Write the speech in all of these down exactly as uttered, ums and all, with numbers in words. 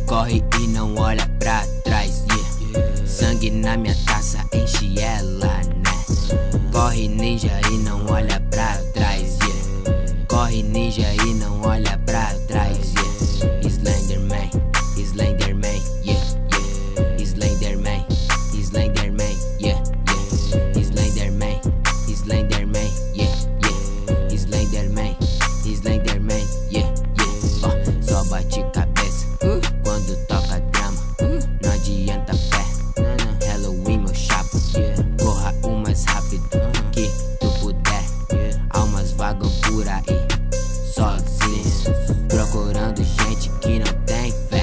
corre e não olha pra trás, yeah. Sangue na minha taça, enche ela, né? Corre ninja e não olha pra trás, yeah. Corre ninja e não olha pra trás, yeah. Slenderman, Slenderman, yeah, yeah. Slenderman, Slenderman, yeah, yeah. Slenderman, Slenderman, yeah, yeah. Slenderman, Slenderman, yeah, yeah. Oh, só bate cabeça uh. quando toca drama, uh. Não adianta fé, uh. Halloween meu chapa, yeah. Corra o mais rápido uh. que tu puder, yeah. Almas vagam por aí sozinhas, procurando gente que não tem fé.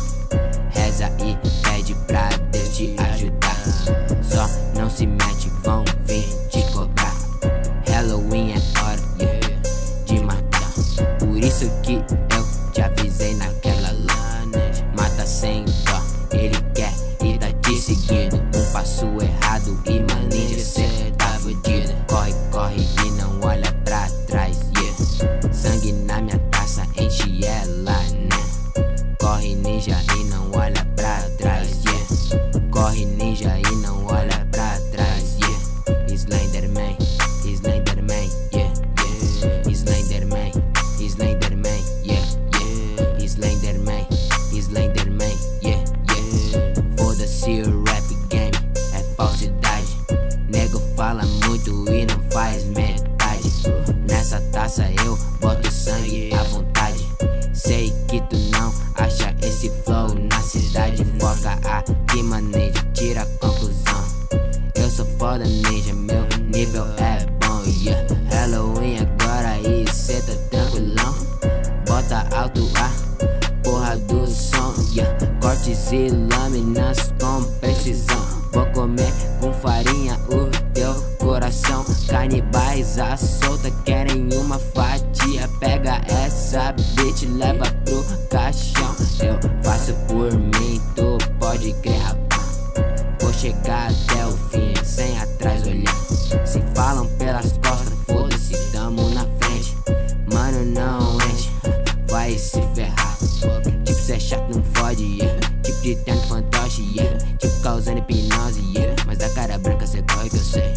Reza e pede pra Deus te ajudar. Só não se mete, vão vir te cobrar. Halloween é hora, yeah, de matar. Por isso que eu te avisei naquela lana. Mata sem dó, ele quer e tá te seguindo. Um passo errado e maninja cê tá fudido. Corre, corre e não olha pra trás, yeah. Sangue na minha taça, enche ela, né? Corre ninja e não olha pra trás, yeah. Corre ninja e não olha pra trás, yeah. Slenderman, Slenderman, yeah, yeah. Slenderman, Slenderman, yeah, yeah. Slenderman, Slenderman, yeah, yeah. Foda-se o rap game, é falsidade. Nego fala muito e não faz metade. Nessa taça eu boto sangue à vontade. Sei que tu não acha esse flow na cidade. Foca aqui, maneja, tira a conclusão. Eu sou foda ninja, meu nível é bom, yeah. Halloween agora e cê tá tranquilão. Bota alto a porra do som, yeah. Cortes e lâminas com precisão. Vou comer com farinha o teu coração. Canibais à solta querem uma fatia. Pega essa bitch, leva pro caixão. Eu faço por mim, tu pode crer, rapaz. Vou chegar até o fim, sem atrás olhar. Se falam pelas costas, foda-se, tamo na frente. Mano, não enche, vai se ferrar. Tipo, cê é chato, não fode, yeah. Tipo de tendo fantoche, yeah. Tipo causando hipnose, yeah. Mas da cara branca cê corre que eu sei,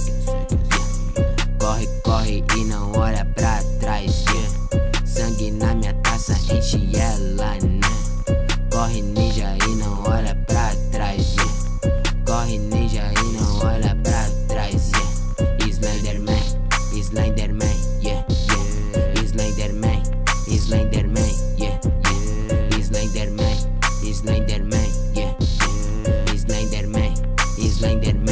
yeah. Corre, corre e não olha pra trás, yeah. Sangue na minha taça, enche ela, né? Corre ninja e não olha pra trás, yeah. Corre ninja e não olha pra trás, yeah. Slenderman, Slenderman, yeah, yeah. Slenderman, Slenderman, yeah, yeah. Slenderman, Slenderman, yeah, yeah. Slenderman, Slenderman.